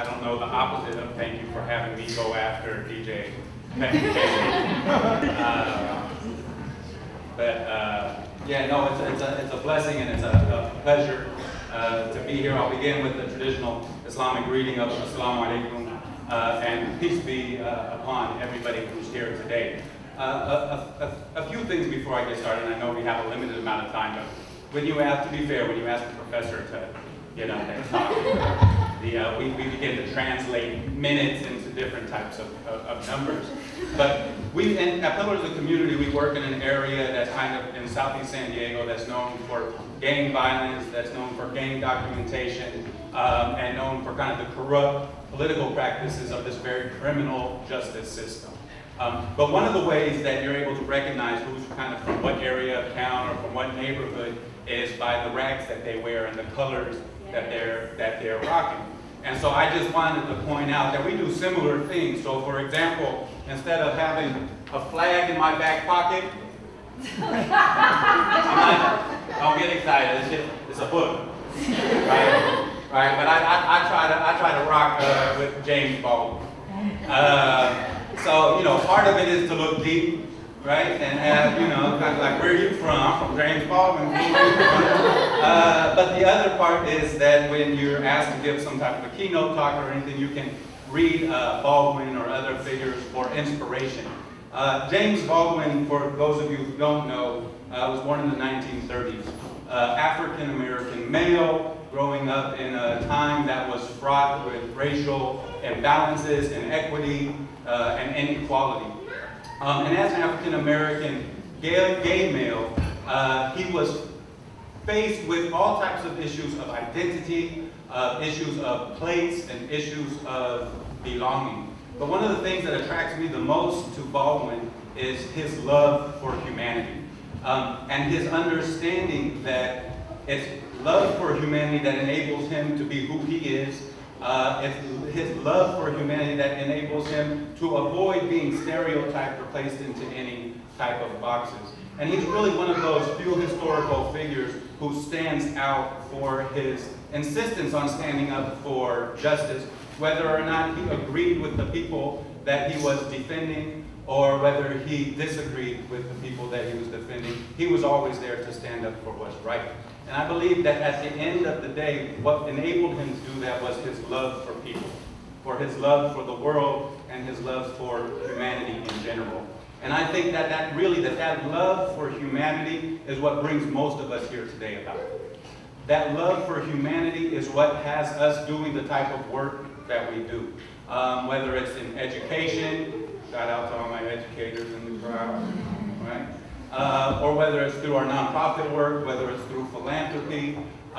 I don't know the opposite of thank you for having me go after DJ. Yeah, no, it's a blessing and it's a pleasure to be here. I'll begin with the traditional Islamic greeting of Assalamu alaikum, and peace be upon everybody who's here today. A few things before I get started, and I know we have a limited amount of time, but when you ask, to be fair, when you ask the professor to get up and talk, we begin to translate minutes into different types of numbers. But at Pillars of Community, we work in an area that's kind of in Southeast San Diego that's known for gang violence, that's known for gang documentation, and known for kind of the corrupt political practices of this very criminal justice system. But one of the ways that you're able to recognize who's kind of from what area of town or from what neighborhood is by the rags that they wear and the colors that they're rocking. And so I just wanted to point out that we do similar things. So for example, instead of having a flag in my back pocket, don't get excited, it's a book, right? Right, but I try to rock with James Baldwin. So, you know, part of it is to look deep, right? And have, you know, kind of like, where are you from? I'm from James Baldwin. But the other part is that when you're asked to give some type of a keynote talk or anything, you can read Baldwin or other figures for inspiration. James Baldwin, for those of you who don't know, was born in the 1930s. African-American male, growing up in a time that was fraught with racial imbalances, inequity, and inequality. And as an African-American gay male, he was faced with all types of issues of identity, issues of place, and issues of belonging. But one of the things that attracts me the most to Baldwin is his love for humanity, and his understanding that it's love for humanity that enables him to be who he is. It's his love for humanity that enables him to avoid being stereotyped or placed into any type of boxes. And he's really one of those few historical figures who stands out for his insistence on standing up for justice, whether or not he agreed with the people that he was defending or whether he disagreed with the people that he was defending. He was always there to stand up for what's right. And I believe that at the end of the day, what enabled him to do that was his love for people, for his love for the world, and his love for humanity in general. And I think that that love for humanity is what brings most of us here today about. That love for humanity is what has us doing the type of work that we do. Whether it's in education, shout out to all my educators in the crowd, right? Or whether it's through our nonprofit work, whether it's through philanthropy,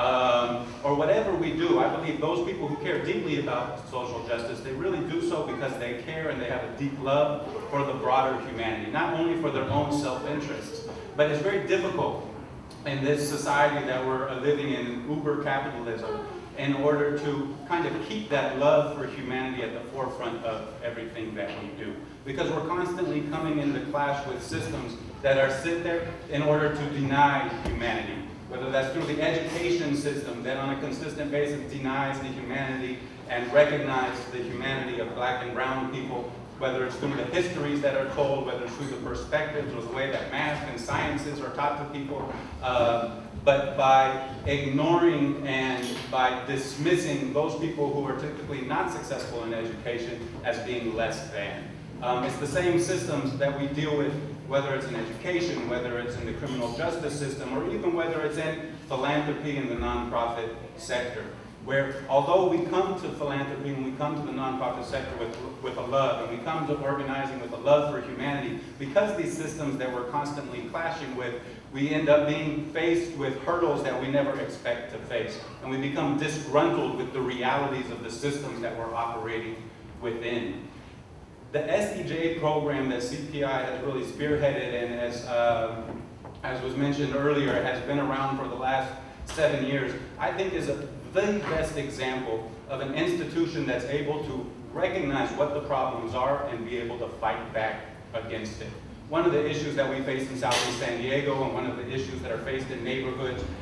or whatever we do. I believe those people who care deeply about social justice, they really do so because they care and they have a deep love for the broader humanity, not only for their own self-interests. But it's very difficult in this society that we're living in uber capitalism in order to kind of keep that love for humanity at the forefront of everything that we do. Because we're constantly coming into clash with systems that are sit there in order to deny humanity. Whether that's through the education system that on a consistent basis denies the humanity and recognizes the humanity of black and brown people, whether it's through the histories that are told, whether it's through the perspectives or the way that math and sciences are taught to people, but by ignoring and by dismissing those people who are typically not successful in education as being less than. It's the same systems that we deal with, whether it's in education, whether it's in the criminal justice system, or even whether it's in philanthropy in the nonprofit sector, where although we come to philanthropy and we come to the nonprofit sector with a love, and we come to organizing with a love for humanity, because these systems that we're constantly clashing with, we end up being faced with hurdles that we never expect to face. And we become disgruntled with the realities of the systems that we're operating within. The SEJ program that CPI has really spearheaded and as was mentioned earlier, has been around for the last 7 years, I think is the best example of an institution that's able to recognize what the problems are and be able to fight back against it. One of the issues that we face in Southeast San Diego and one of the issues that are faced in neighborhoods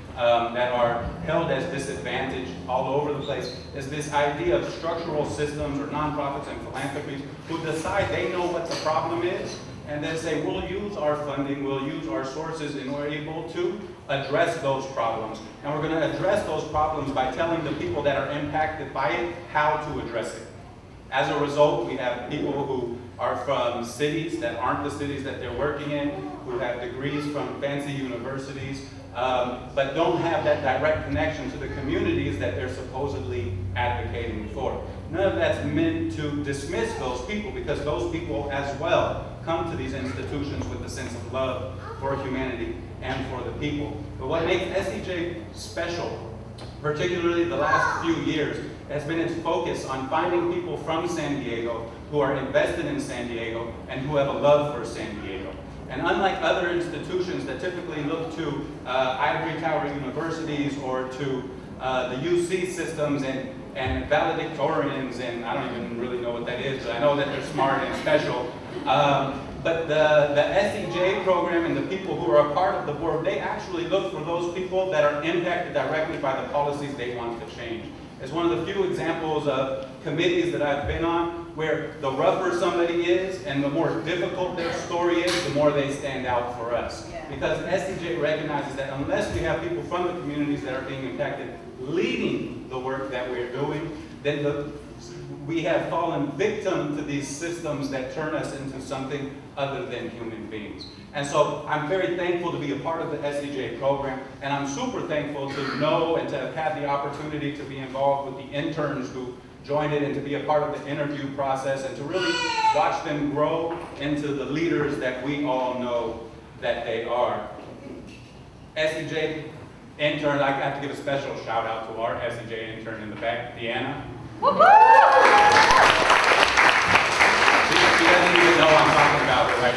that are held as disadvantaged all over the place, is this idea of structural systems or nonprofits and philanthropies who decide they know what the problem is, and then say, we'll use our funding, we'll use our sources, and we're able to address those problems. And we're going to address those problems by telling the people that are impacted by it how to address it. As a result, we have people who are from cities that aren't the cities that they're working in, who have degrees from fancy universities, but don't have that direct connection to the communities that they're supposedly advocating for. None of that's meant to dismiss those people, because those people as well come to these institutions with a sense of love for humanity and for the people. But what makes SEJ special, particularly the last few years, has been its focus on finding people from San Diego who are invested in San Diego and who have a love for San Diego. And unlike other institutions that typically look to ivory tower universities or to the UC systems and valedictorians, and I don't even really know what that is, but I know that they're smart and special. But the SEJ program and the people who are a part of the board, they actually look for those people that are impacted directly by the policies they want to change. It's one of the few examples of committees that I've been on where the rougher somebody is and the more difficult their story is, the more they stand out for us. Yeah. Because SEJ recognizes that unless we have people from the communities that are being impacted leading the work that we're doing, then we have fallen victim to these systems that turn us into something other than human beings. And so I'm very thankful to be a part of the SEJ program, and I'm super thankful to know and to have had the opportunity to be involved with the interns who joined it and to be a part of the interview process and to really watch them grow into the leaders that we all know that they are. SEJ intern, I have to give a special shout out to our SEJ intern in the back, Deanna. She doesn't even know I'm talking about it right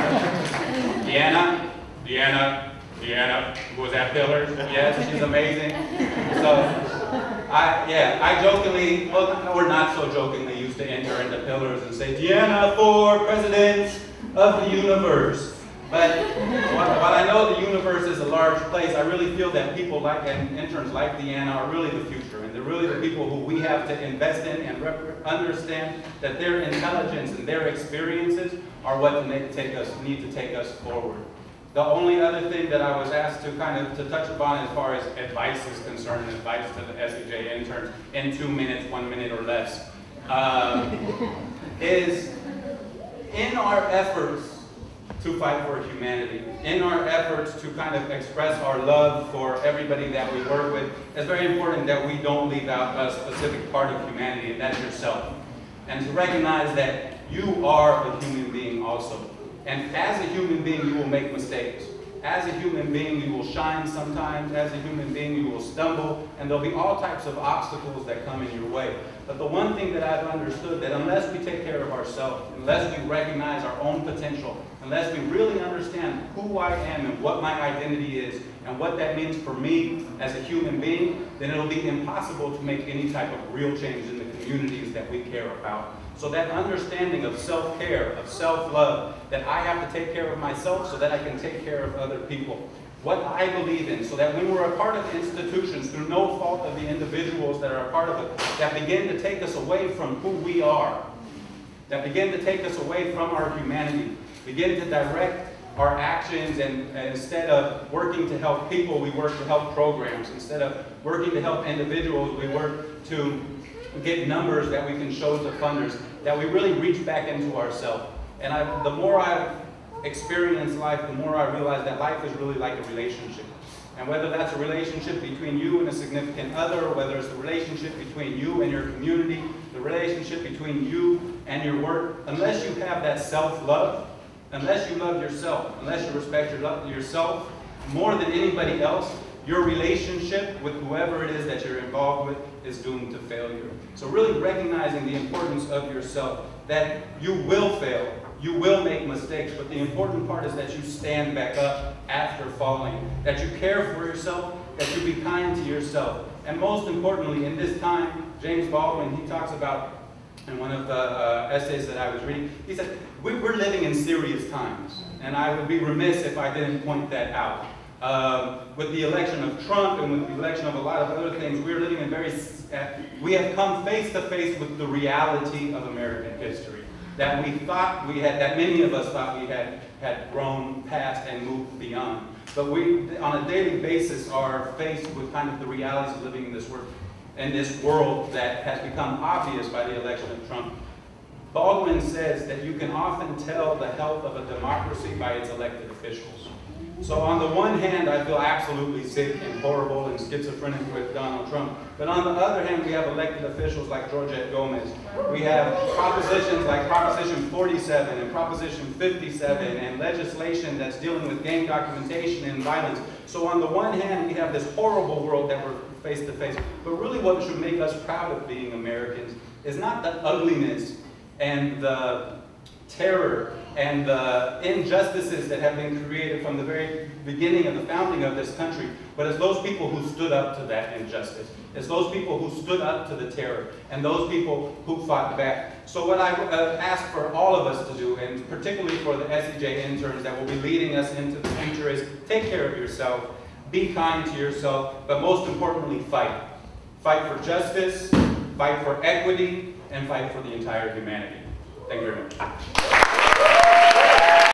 now. Deanna, who was at Pillars. Yes, she's amazing. So, I jokingly, well, or not so jokingly, used to enter into Pillars and say, Deanna for President of the Universe. But while I know the universe is a large place, I really feel that people like, and interns like Deanna are really the future. And they're really the people who we have to invest in and understand that their intelligence and their experiences are what need to take us forward. The only other thing that I was asked to to touch upon as far as advice is concerned, advice to the SEJ interns in 2 minutes, 1 minute or less, is in our efforts to fight for humanity, in our efforts to express our love for everybody that we work with, it's very important that we don't leave out a specific part of humanity, and that's yourself. And to recognize that you are a human being also. And as a human being, you will make mistakes. As a human being, you will shine sometimes. As a human being, you will stumble. And there'll be all types of obstacles that come in your way. But the one thing that I've understood, that unless we take care of ourselves, unless we recognize our own potential, unless we really understand who I am and what my identity is, and what that means for me as a human being, then it'll be impossible to make any type of real change in the communities that we care about. So that understanding of self-care, of self-love, that I have to take care of myself so that I can take care of other people. What I believe in, so that when we're a part of institutions, through no fault of the individuals that are a part of it, that begin to take us away from who we are, that begin to take us away from our humanity, begin to direct our actions, and instead of working to help people, we work to help programs. Instead of working to help individuals, we work to get numbers that we can show to funders, that we really reach back into ourselves. And the more I've experienced life, the more I realize that life is really like a relationship. And whether that's a relationship between you and a significant other, whether it's a relationship between you and your community, the relationship between you and your work, unless you have that self-love, unless you love yourself, unless you respect yourself more than anybody else, your relationship with whoever it is that you're involved with is doomed to failure. So really recognizing the importance of yourself, that you will fail, you will make mistakes, but the important part is that you stand back up after falling, that you care for yourself, that you be kind to yourself. And most importantly, in this time, James Baldwin, he talks about, in one of the essays that I was reading, he said, we're living in serious times. And I would be remiss if I didn't point that out. With the election of Trump and with the election of a lot of other things, we're living in we have come face to face with the reality of American history that we thought we had, that many of us thought we had grown past and moved beyond. But we, on a daily basis, are faced with kind of the realities of living in this world that has become obvious by the election of Trump. Baldwin says that you can often tell the health of a democracy by its elected officials. So on the one hand, I feel absolutely sick and horrible and schizophrenic with Donald Trump. But on the other hand, we have elected officials like Georgette Gomez. We have propositions like Proposition 47 and Proposition 57 and legislation that's dealing with gang documentation and violence. So on the one hand, we have this horrible world that we're face to face. But really what should make us proud of being Americans is not the ugliness and the terror and the injustices that have been created from the very beginning of the founding of this country, but it's those people who stood up to that injustice. It's those people who stood up to the terror, and those people who fought back. So what I ask for all of us to do, and particularly for the SEJ interns that will be leading us into the future, is take care of yourself, be kind to yourself, but most importantly, fight. Fight for justice, fight for equity, and fight for the entire humanity. Thank you very much.